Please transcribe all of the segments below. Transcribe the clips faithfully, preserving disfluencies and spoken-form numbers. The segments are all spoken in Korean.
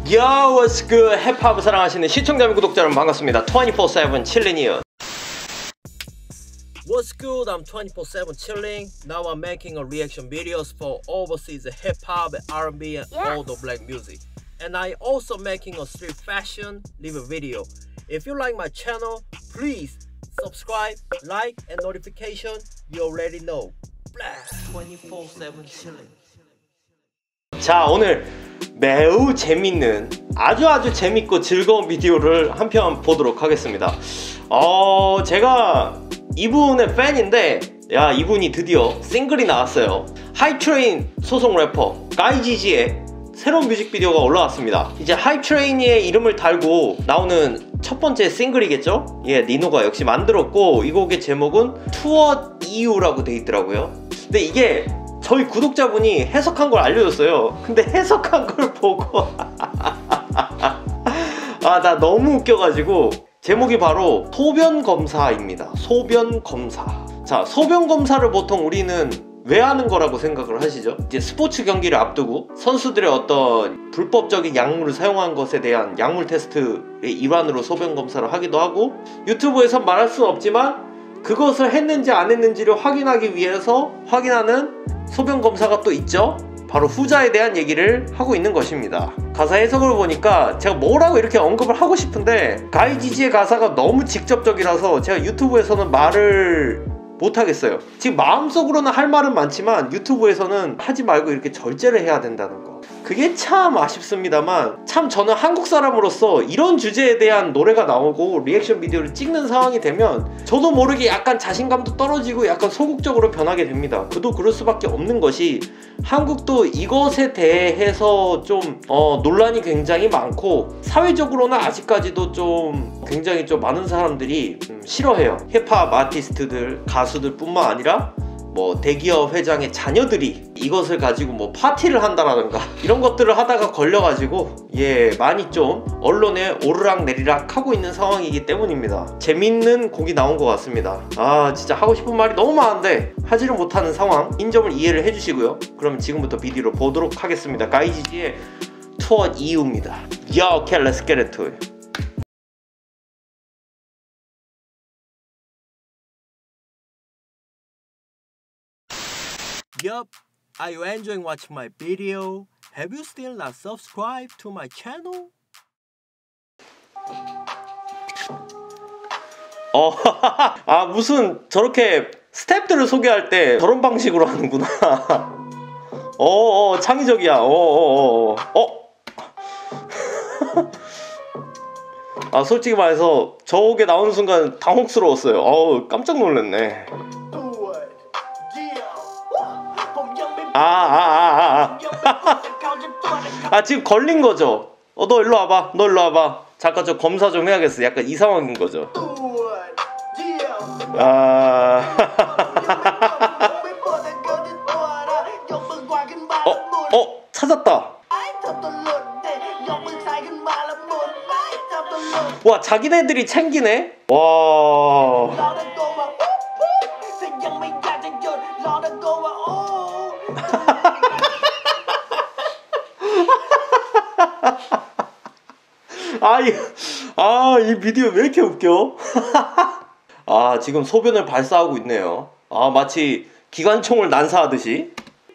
Yo, what's good? 힙합을 사랑하시는 시청자 및 구독자 여러분 반갑습니다. twenty-four seven chilling이요. What's good? I'm twenty-four seven chilling. Now I'm making a reaction videos for overseas hip hop, R and B, and yes. all the black music. And I also making a street fashion review video. If you like my channel, please subscribe, like, and notification. You already know. twenty-four seven chilling. 자, 오늘 매우 재밌는 아주 아주 재밌고 즐거운 비디오를 한 편 보도록 하겠습니다. 어, 제가 이분의 팬인데, 야, 이분이 드디어 싱글이 나왔어요. 하이트레인 소속 래퍼 가이지지의 새로운 뮤직비디오가 올라왔습니다. 이제 하이트레인의 이름을 달고 나오는 첫 번째 싱글이겠죠? 예, 니노가 역시 만들었고, 이 곡의 제목은 Toward You라고 돼 있더라고요. 근데 이게 저희 구독자분이 해석한 걸 알려줬어요. 근데 해석한 걸 보고 아, 나 너무 웃겨가지고, 제목이 바로 소변검사입니다. 소변검사. 자, 소변검사를 보통 우리는 왜 하는 거라고 생각을 하시죠? 이제 스포츠 경기를 앞두고 선수들의 어떤 불법적인 약물을 사용한 것에 대한 약물 테스트의 일환으로 소변검사를 하기도 하고, 유튜브에서 말할 수는 없지만 그것을 했는지 안 했는지를 확인하기 위해서 확인하는 소변검사가 또 있죠? 바로 후자에 대한 얘기를 하고 있는 것입니다. 가사 해석을 보니까 제가 뭐라고 이렇게 언급을 하고 싶은데, 가이지지의 가사가 너무 직접적이라서 제가 유튜브에서는 말을 못하겠어요. 지금 마음속으로는 할 말은 많지만 유튜브에서는 하지 말고 이렇게 절제를 해야 된다는 거, 그게 참 아쉽습니다만, 참 저는 한국 사람으로서 이런 주제에 대한 노래가 나오고 리액션 비디오를 찍는 상황이 되면 저도 모르게 약간 자신감도 떨어지고 약간 소극적으로 변하게 됩니다. 그도 그럴 수밖에 없는 것이, 한국도 이것에 대해서 좀 어, 논란이 굉장히 많고, 사회적으로는 아직까지도 좀 굉장히 좀 많은 사람들이 음, 싫어해요. 힙합 아티스트들, 가수들 뿐만 아니라 뭐 대기업 회장의 자녀들이 이것을 가지고 뭐 파티를 한다라든가 이런 것들을 하다가 걸려가지고, 예, 많이 좀 언론에 오르락 내리락 하고 있는 상황이기 때문입니다. 재밌는 곡이 나온 것 같습니다. 아, 진짜 하고 싶은 말이 너무 많은데 하지를 못하는 상황, 인 점을 이해를 해주시고요. 그럼 지금부터 비디오로 보도록 하겠습니다. 가이지지의 Toward You입니다. Yo, okay, let's get into it. Yup, are you enjoying watching my video? Have you still not subscribed to my channel? 어, 아, 무슨 저렇게 스텝들을 소개할 때 저런 방식으로 하는구나. 어, 어, 창의적이야. 어, 어, 어, 어. 아, 솔직히 말해서 저게 나오는 순간 당혹스러웠어요. 어우, 깜짝 놀랐네. 아, 아, 아, 아, 아. 아, 지금 걸린 거죠? 어, 너 일로 와봐. 너 일로 와봐. 잠깐 저 검사 좀 해야겠어. 약간 이 상황인 거죠? 아. 어, 어, 찾았다. 와, 자기네들이 챙기네? 와. 아, 이, 아, 이 비디오 왜 이렇게 웃겨? 아, 지금 소변을 발사하고 있네요. 아, 마치 기관총을 난사하듯이.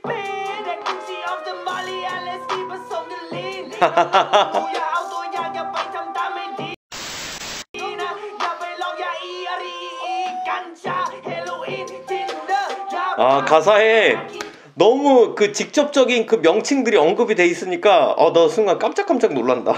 아, 가사에 너무 그 직접적인 그 명칭들이 언급이 돼 있으니까 어, 너 순간 깜짝깜짝 놀란다.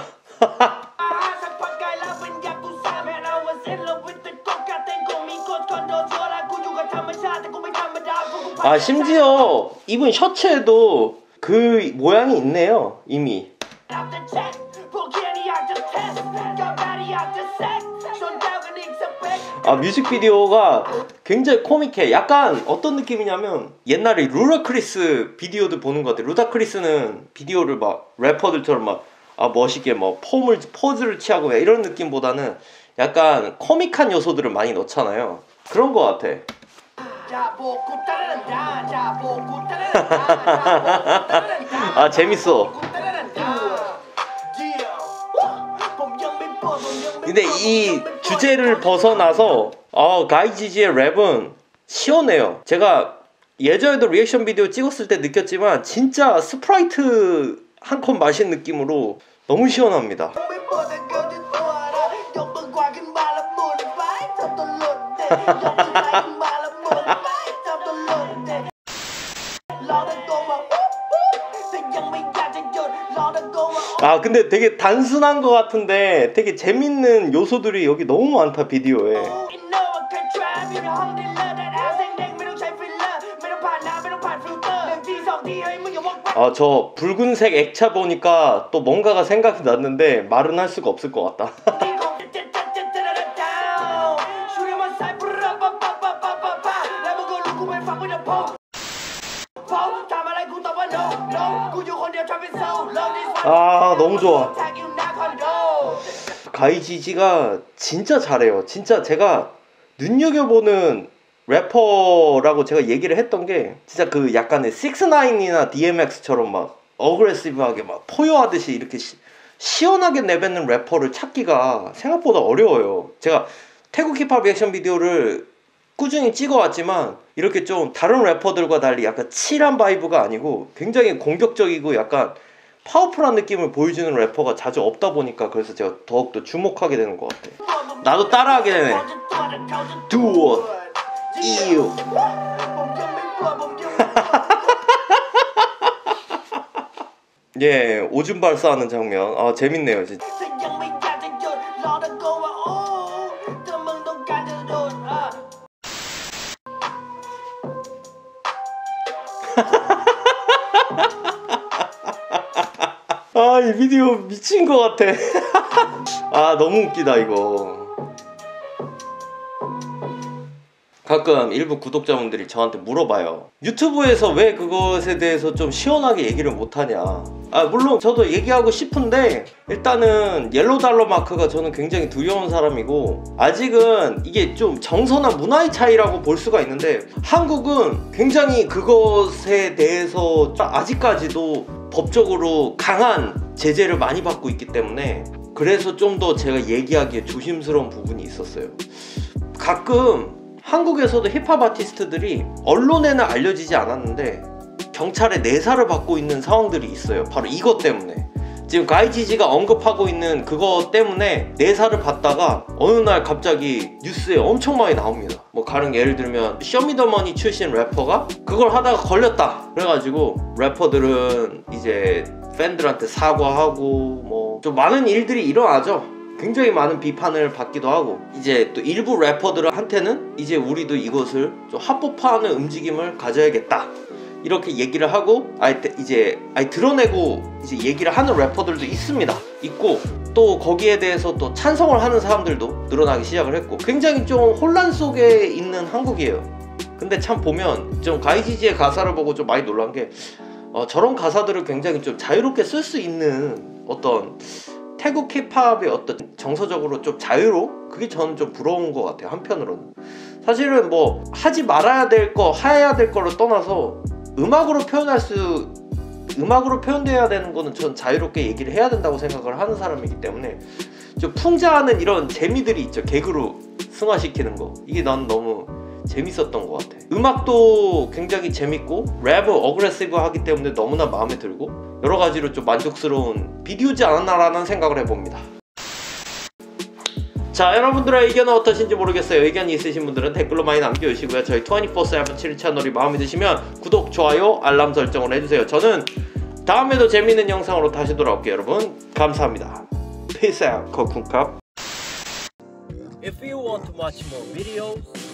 아, 심지어 입은 셔츠에도 그 모양이 있네요, 이미. 아, 뮤직비디오가 굉장히 코믹해. 약간 어떤 느낌이냐면 옛날에 루다크리스 비디오들 보는 것 같아. 루다크리스는 비디오를 막 래퍼들처럼 막 아, 멋있게 뭐 폼을, 포즈를 취하고 이런 느낌보다는 약간 코믹한 요소들을 많이 넣잖아요. 그런 것 같아. 아, 재밌어. 근데 이 주제를 벗어나서 어, 가이지지의 랩은 시원해요. 제가 예전에도 리액션 비디오 찍었을 때 느꼈지만 진짜 스프라이트 한 컵 마신 느낌으로 너무 시원합니다. 아 근데 되게 단순한 것 같은데 되게 재밌는 요소들이 여기 너무 많다 비디오에. 아 저 붉은색 액차 보니까 또 뭔가가 생각이 났는데 말은 할 수가 없을 것 같다. 아 너무 좋아. 가이지지가 진짜 잘해요. 진짜 제가 눈여겨보는 래퍼라고 제가 얘기를 했던 게 진짜 그 약간의 식스나인이나 디엠엑스처럼 막 어그레시브하게 막 포효하듯이 이렇게 시, 시원하게 내뱉는 래퍼를 찾기가 생각보다 어려워요. 제가 태국 힙합 리액션 비디오를 꾸준히 찍어왔지만 이렇게 좀 다른 래퍼들과 달리 약간 칠한 바이브가 아니고 굉장히 공격적이고 약간 파워풀한 느낌을 보여주는 래퍼가 자주 없다 보니까 그래서 제가 더욱더 주목하게 되는 것 같아요. 나도 따라하게 되네. 두어 이유 예, 오줌 발사하는 장면 아 재밌네요 진짜. 아, 이 비디오 미친 것 같아. 아, 너무 웃기다 이거. 가끔 일부 구독자분들이 저한테 물어봐요. 유튜브에서 왜 그것에 대해서 좀 시원하게 얘기를 못하냐. 아 물론 저도 얘기하고 싶은데 일단은 옐로우 달러 마크가 저는 굉장히 두려운 사람이고 아직은 이게 좀 정서나 문화의 차이라고 볼 수가 있는데 한국은 굉장히 그것에 대해서 아직까지도 법적으로 강한 제재를 많이 받고 있기 때문에 그래서 좀 더 제가 얘기하기에 조심스러운 부분이 있었어요. 가끔 한국에서도 힙합 아티스트들이 언론에는 알려지지 않았는데 경찰에 내사를 받고 있는 상황들이 있어요. 바로 이것 때문에. 지금 가이지지가 언급하고 있는 그거 때문에 내사를 받다가 어느 날 갑자기 뉴스에 엄청 많이 나옵니다. 뭐 가령 예를 들면 쇼미더머니 출신 래퍼가 그걸 하다가 걸렸다 그래가지고 래퍼들은 이제 팬들한테 사과하고 뭐 좀 많은 일들이 일어나죠. 굉장히 많은 비판을 받기도 하고 이제 또 일부 래퍼들한테는 이제 우리도 이것을 좀 합법화하는 움직임을 가져야겠다 이렇게 얘기를 하고 아예 이제 아예 드러내고 이제 얘기를 하는 래퍼들도 있습니다. 있고 또 거기에 대해서 또 찬성을 하는 사람들도 늘어나기 시작을 했고 굉장히 좀 혼란 속에 있는 한국이에요. 근데 참 보면 좀 가이지지의 가사를 보고 좀 많이 놀란 게 어, 저런 가사들을 굉장히 좀 자유롭게 쓸 수 있는 어떤 태국 힙합의 어떤 정서적으로 좀 자유로 그게 저는 좀 부러운 것 같아요. 한편으로는 사실은 뭐 하지 말아야 될 거 해야 될 거를 떠나서 음악으로 표현할 수 음악으로 표현돼야 되는 거는 전 자유롭게 얘기를 해야 된다고 생각을 하는 사람이기 때문에 좀 풍자하는 이런 재미들이 있죠. 개그로 승화시키는 거 이게 난 너무 재밌었던 것 같아. 음악도 굉장히 재밌고 랩은 어그레시브하기 때문에 너무나 마음에 들고 여러 가지로 좀 만족스러운 비디오지 않았나라는 생각을 해봅니다. 자, 여러분들의 의견은 어떠신지 모르겠어요. 의견이 있으신 분들은 댓글로 많이 남겨주시고요. 저희 이십사 세븐 칠 채널이 마음에 드시면 구독, 좋아요, 알람 설정을 해주세요. 저는 다음에도 재밌는 영상으로 다시 돌아올게요. 여러분 감사합니다. Peace out, 코쿤캅. If you want to watch more videos